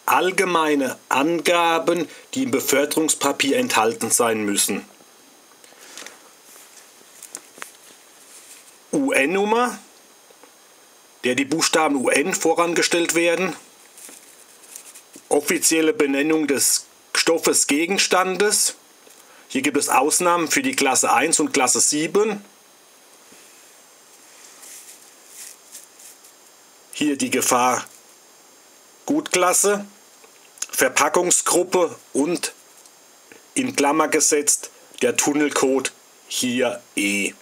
allgemeine Angaben, die im Beförderungspapier enthalten sein müssen. UN-Nummer, der die Buchstaben UN vorangestellt werden. Offizielle Benennung des Stoffes Gegenstandes. Hier gibt es Ausnahmen für die Klasse 1 und Klasse 7. Hier die Gefahrgutklasse, Verpackungsgruppe und in Klammer gesetzt der Tunnelcode hier E.